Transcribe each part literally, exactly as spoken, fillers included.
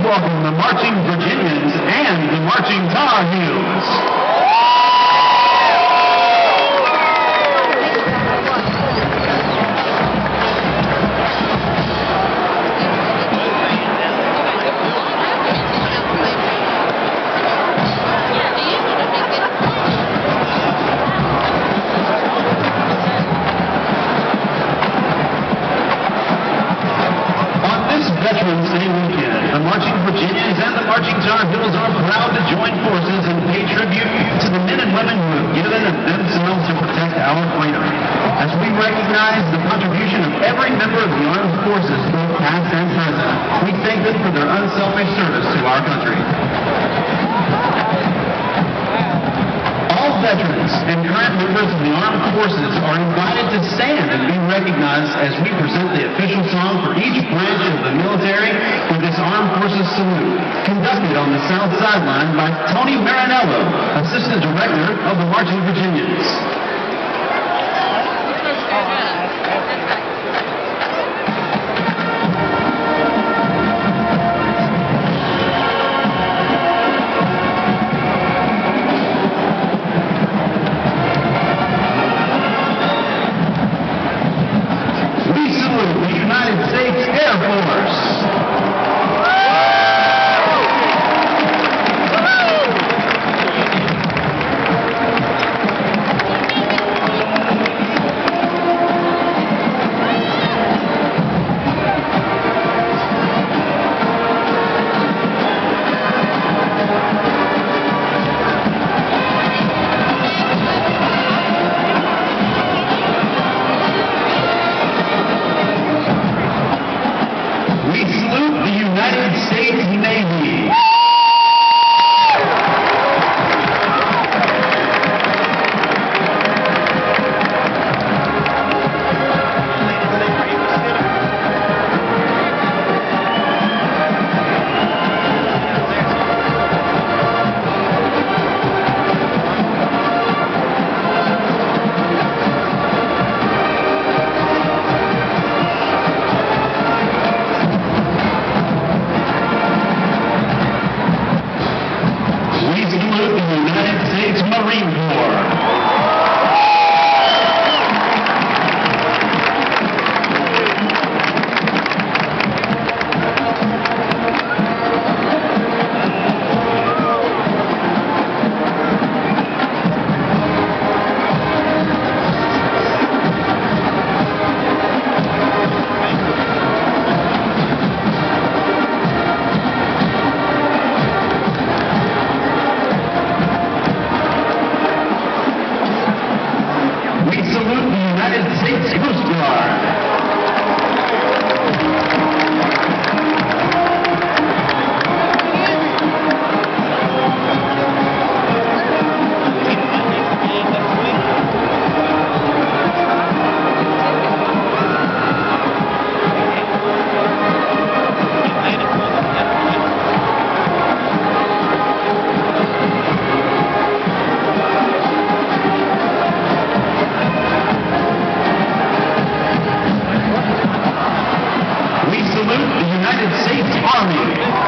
welcome the Marching Virginians and the Marching Tar Heels. Veterans Day weekend, the Marching Virginians and the Marching Tar Heels are proud to join forces and pay tribute to the men and women who have given of themselves to protect our freedom. As we recognize the contribution of every member of the armed forces, both past and present, we thank them for their unselfish service to our country. All veterans and current members of the armed forces are invited to stand and be recognized as we present the official song for each branch of the military with this Armed Forces Salute, conducted on the South Sideline by Tony Marinello, Assistant Director of the Marching Virginians. United States Air Force. United States Navy. United States Marine Corps. United States Coast Guard. United States Army.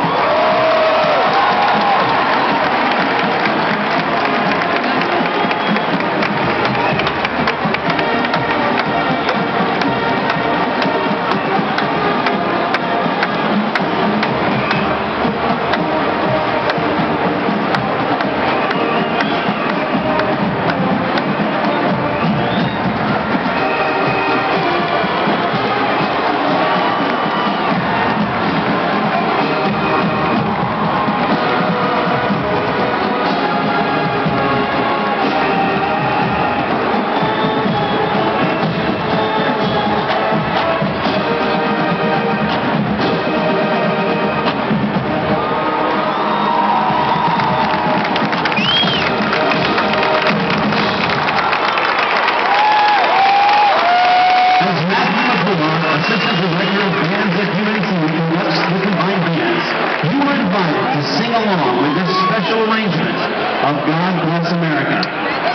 Assistant Director of Bands at U N C conducts the combined bands. You are invited to sing along with this special arrangement of God Bless America.